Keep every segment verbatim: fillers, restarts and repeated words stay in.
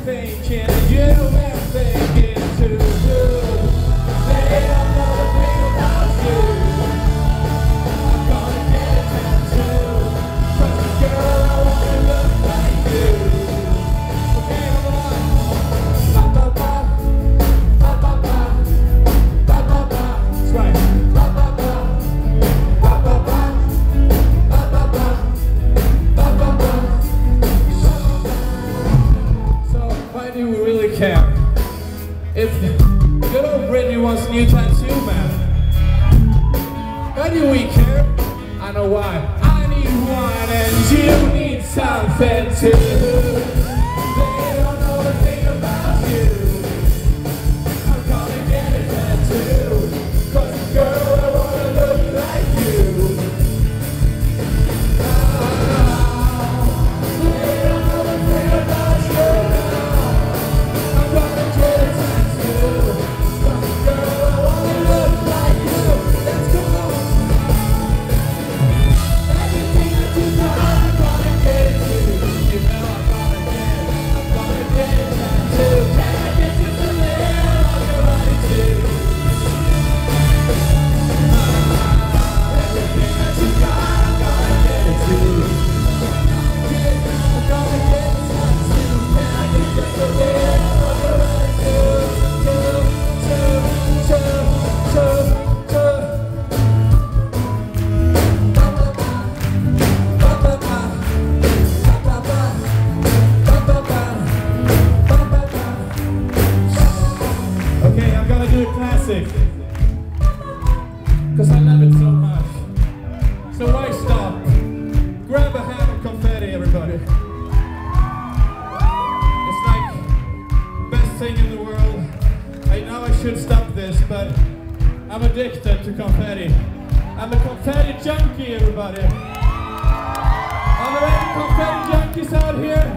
thinking, you've been thinking too. They don't know the thing about you. I'm gonna get a tattoo, 'cause girl, I wanna look like you. Okay, hold on. Ba ba ba, ba ba ba, ba ba ba. That's right. Ba ba ba, ba ba ba, ba ba ba, ba ba ba. So why do we really care? If good old Britney wants a new tattoo, man. Why do we care? I know why. I need one and you need something too. They don't know a thing about you. I'm gonna get a tattoo, 'cause girl, I wanna look like you. Ah, they don't know a thing about you now. I'm gonna get a tattoo, 'cause girl, I wanna look like you. Let's go. Everything that you got, I'm gonna get it to. You know I'm gonna get it. I'm gonna get a tattoo. Can I get you to live on your body too? Everything that you got, I'm gonna get it to. I'm gonna get a tattoo. Can I get you to live on your body too? Too, too, too, too, too. Ba ba ba, ba ba ba, ba ba ba, ba ba ba. Okay, I'm gonna do a classic, 'cause I love it so much. So why stop? Grab a hand of confetti, everybody. It's like best thing in the world. I know I should stop this, but I'm addicted to confetti. I'm a confetti junkie, everybody. Are there any confetti junkies out here?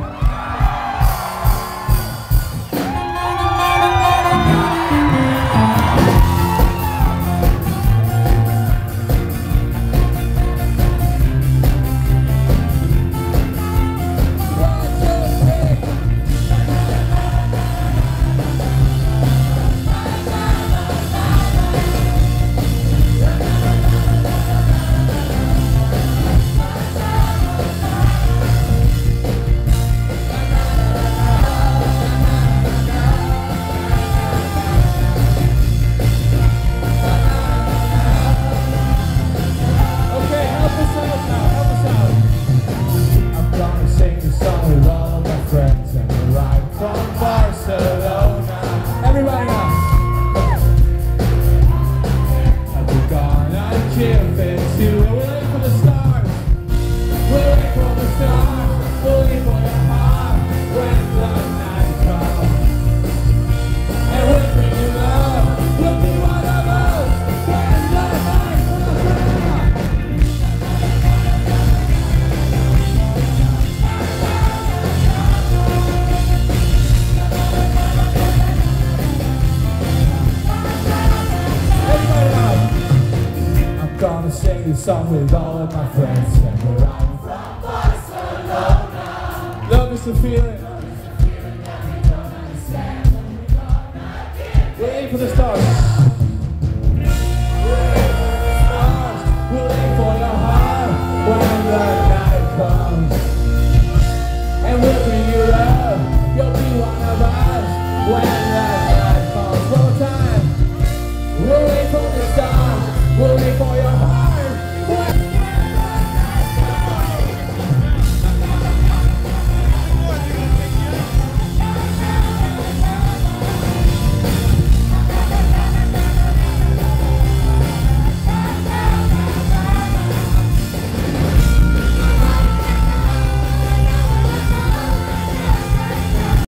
Okay, help us out now, help us out. I'm gonna sing the song with all of my friends, and we're right from Barcelona. Everybody now. And we're gonna give it to you. We'll aim for the stars. We'll aim for the stars. We'll aim for your heart when the night comes. And we'll bring you love. We'll be one of us when the night comes. Everybody now. I'm gonna sing this song with all of my friends, and we're out from Barcelona. Love is the feeling. We're aiming for the stars.